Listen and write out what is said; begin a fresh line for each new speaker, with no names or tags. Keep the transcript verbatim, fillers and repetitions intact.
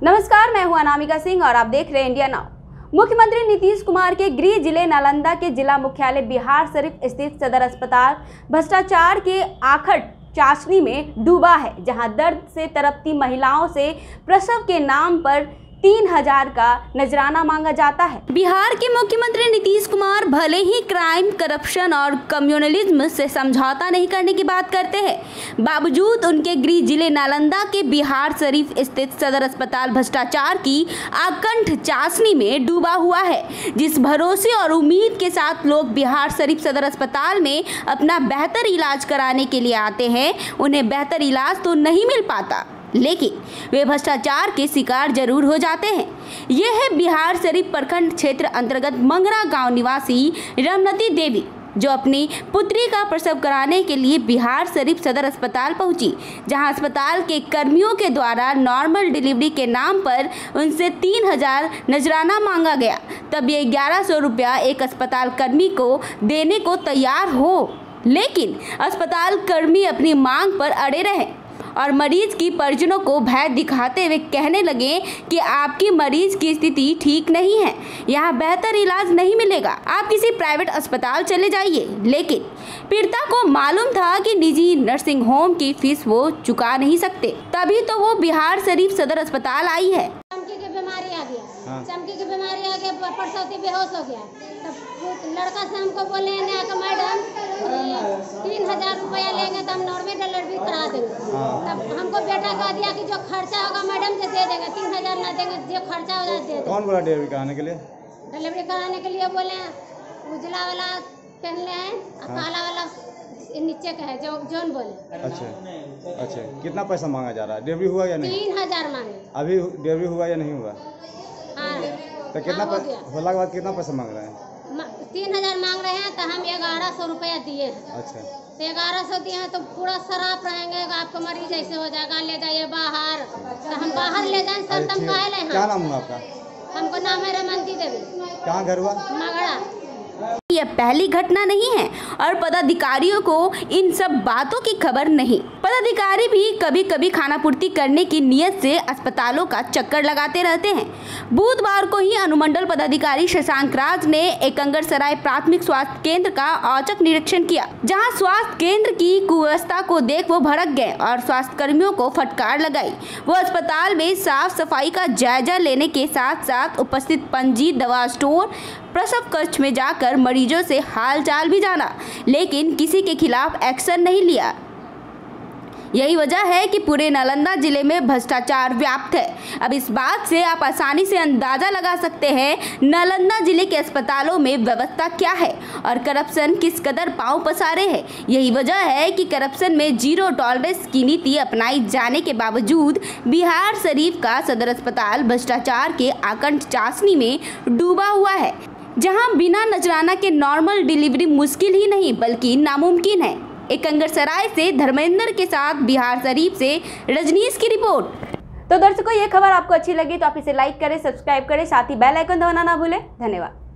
नमस्कार, मैं हूं अनामिका सिंह और आप देख रहे हैं इंडिया नाउ। मुख्यमंत्री नीतीश कुमार के गृह जिले नालंदा के जिला मुख्यालय बिहारशरीफ स्थित सदर अस्पताल भ्रष्टाचार के आखड़ चाशनी में डूबा है, जहां दर्द से तड़पती महिलाओं से प्रसव के नाम पर तीन हजार का नजराना मांगा जाता है। बिहार के मुख्यमंत्री नीतीश कुमार भले ही क्राइम, करप्शन और कम्युनलिज्म से समझौता नहीं करने की बात करते हैं, बावजूद उनके गृह जिले नालंदा के बिहारशरीफ स्थित सदर अस्पताल भ्रष्टाचार की आकंठ चाशनी में डूबा हुआ है। जिस भरोसे और उम्मीद के साथ लोग बिहारशरीफ सदर अस्पताल में अपना बेहतर इलाज कराने के लिए आते हैं, उन्हें बेहतर इलाज तो नहीं मिल पाता, लेकिन वे भ्रष्टाचार के शिकार जरूर हो जाते हैं। ये है बिहारशरीफ प्रखंड क्षेत्र अंतर्गत मंगरा गांव निवासी रमनती देवी, जो अपनी पुत्री का प्रसव कराने के लिए बिहारशरीफ सदर अस्पताल पहुंची, जहां अस्पताल के कर्मियों के द्वारा नॉर्मल डिलीवरी के नाम पर उनसे तीन हजार नजराना मांगा गया। तब ये ग्यारह सौ रुपया एक अस्पताल कर्मी को देने को तैयार हो, लेकिन अस्पताल कर्मी अपनी मांग पर अड़े रहे और मरीज की परिजनों को भय दिखाते हुए कहने लगे कि आपकी मरीज की स्थिति ठीक नहीं है, यहाँ बेहतर इलाज नहीं मिलेगा, आप किसी प्राइवेट अस्पताल चले जाइए। लेकिन पीड़िता को मालूम था कि निजी नर्सिंग होम की फीस वो चुका नहीं सकते, तभी तो वो बिहारशरीफ सदर अस्पताल आई है।
चमकी की बीमारी आ गया, हाँ। चमकी की बीमारी आ गया, प्रसवती बेहोश हो गया। तब लड़का से हमको बोले मैडम तीन हजार रुपया लेंगे तो हम नॉर्मल डिलीवरी करा देंगे। हाँ। तब हमको बेटा कह दिया कि जो खर्चा होगा मैडम से दे देंगे, तीन हजार ना देंगे, जो खर्चा होगा दे देंगे।
कौन बोला डिलीवरी कराने के लिए?
डिलीवरी कराने के लिए बोले उजला वाला पहनले हैं, हाँ। काला वाला नीचे का है, जो जोन बोले।
अच्छा अच्छा, कितना पैसा मांगा जा रहा है? डिलीवरी हुआ या नहीं?
तीन हजार मांगे।
अभी डिलीवरी हुआ या नहीं हुआ?
हाँ।
तो कितना होला के बाद कितना पैसा मांग रहे हैं?
तीन हजार मांग रहे हैं, तो हम ग्यारह सौ रुपया दिए।
अच्छा,
तो ग्यारह सौ दिए हैं तो पूरा शराब रहेंगे, आपका मरीज ऐसे हो जाएगा, ले जाइए बाहर। तो हम बाहर ले जाए सर, तुम कहे ले।
क्या नाम हुआ आपका?
हमको नाम है रमनती देवी।
कहाँ घर हुआ?
मगड़ा।
यह पहली घटना नहीं है और पदाधिकारियों को इन सब बातों की खबर नहीं। पदाधिकारी भी कभी कभी खानापूर्ति करने की नियत से अस्पतालों का चक्कर लगाते रहते हैं। बुधवार को ही अनुमंडल पदाधिकारी शशांक राज ने एकंगरसराय प्राथमिक स्वास्थ्य केंद्र का औचक निरीक्षण किया, जहां स्वास्थ्य केंद्र की कुव्यवस्था को देख वो भड़क गए और स्वास्थ्य कर्मियों को फटकार लगाई। वो अस्पताल में साफ सफाई का जायजा लेने के साथ साथ उपस्थित पंजी, दवा स्टोर, प्रसव कक्ष में जाकर मरीजों से हाल चाल भी जाना, लेकिन किसी के खिलाफ एक्शन नहीं लिया। यही वजह है कि पूरे नालंदा जिले में भ्रष्टाचार व्याप्त है। अब इस बात से आप आसानी से अंदाजा लगा सकते हैं नालंदा जिले के अस्पतालों में व्यवस्था क्या है और करप्शन किस कदर पांव पसारे है। यही वजह है कि करप्शन में जीरो टॉलरेंस की नीति अपनाई जाने के बावजूद बिहारशरीफ का सदर अस्पताल भ्रष्टाचार के आकंठ चाशनी में डूबा हुआ है, जहां बिना नजराना के नॉर्मल डिलीवरी मुश्किल ही नहीं बल्कि नामुमकिन है। एकंगरसराय से धर्मेंद्र के साथ बिहारशरीफ से रजनीश की रिपोर्ट। तो दर्शकों, ये खबर आपको अच्छी लगी तो आप इसे लाइक करें, सब्सक्राइब करें, साथ ही बेल आइकन दबाना ना भूलें। धन्यवाद।